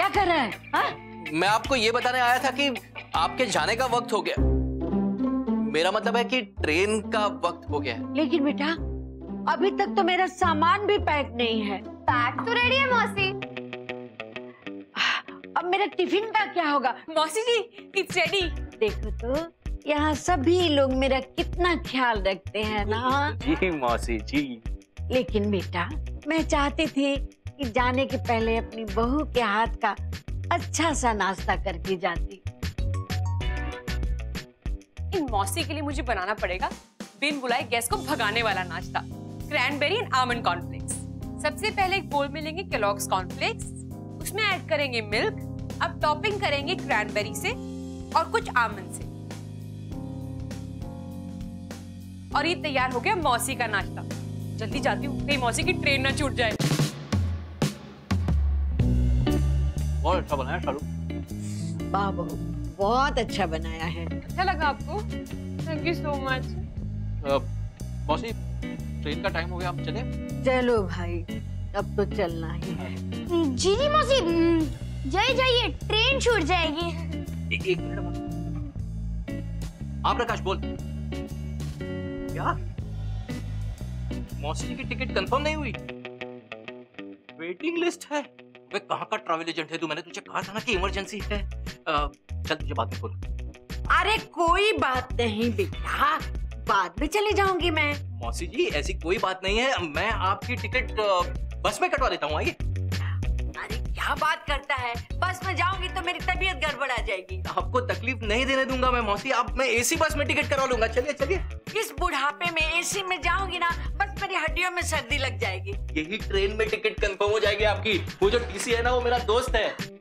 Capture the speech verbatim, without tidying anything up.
क्या कर रहा है? हा? मैं आपको ये बताने आया था कि आपके जाने का वक्त हो गया। मेरा मतलब है कि ट्रेन का वक्त हो गया है। लेकिन बेटा अभी तक तो मेरा सामान भी पैक नहीं है। पैक तो रेडी है मौसी। अब मेरा टिफिन का क्या होगा? मौसी जी इट्स रेडी। देखो तो यहाँ सभी लोग मेरा कितना ख्याल रखते हैं ना। जी मौसी जी। लेकिन बेटा मैं चाहती थी कि जाने के पहले अपनी बहू के हाथ का अच्छा सा नाश्ता करके जाती। इन मौसी के लिए मुझे बनाना पड़ेगा बिन बुलाए गेस्ट को भगाने वाला नाश्ता, क्रैनबेरी एंड आमंड कॉर्नफ्लेक्स। सबसे पहले एक बोल में लेंगे केलॉग्स कॉर्नफ्लेक्स, उसमें ऐड करेंगे मिल्क, अब टॉपिंग करेंगे क्रैनबेरी से और कुछ आमंड से। और ये तैयार हो गया मौसी का नाश्ता। जल्दी जाती हूँ कहीं मौसी की ट्रेन ना छूट जाए। बहुत अच्छा बनाया शालू। वाह बहू बहुत अच्छा बनाया है। अच्छा लगा आपको? Thank you so much. मौसी ट्रेन का टाइम हो गया, हम चले? चलो भाई अब तो चलना ही है। जी जी मौसी जाइए जाइए ट्रेन छूट जाएगी। एक एक मिनट मौसी। आप प्रकाश बोल। क्या मौसी की टिकट कंफर्म नहीं हुई? वेटिंग लिस्ट है। वे कहाँ का ट्रैवल एजेंट है तू? मैंने तुझे कहा था ना कि इमरजेंसी है। आ, चल तुझे बाद में बोल। अरे कोई बात नहीं बेटा, बाद में चली जाऊंगी मैं। मौसी जी ऐसी कोई बात नहीं है, मैं आपकी टिकट बस में कटवा देता हूँ। आइए। अरे क्या बात करता है, बस में जाऊंगी तो मेरी तबीयत गड़बड़ आ जाएगी। आपको तकलीफ नहीं देने दूंगा मैं मौसी। आप मैं एसी बस में टिकट करवा लूंगा। चलिए चलिए। इस बुढ़ापे में एसी में जाऊंगी ना, बस मेरी हड्डियों में सर्दी लग जाएगी। यही ट्रेन में टिकट कंफर्म हो जाएगी आपकी। वो जो टीसी है ना वो मेरा दोस्त है।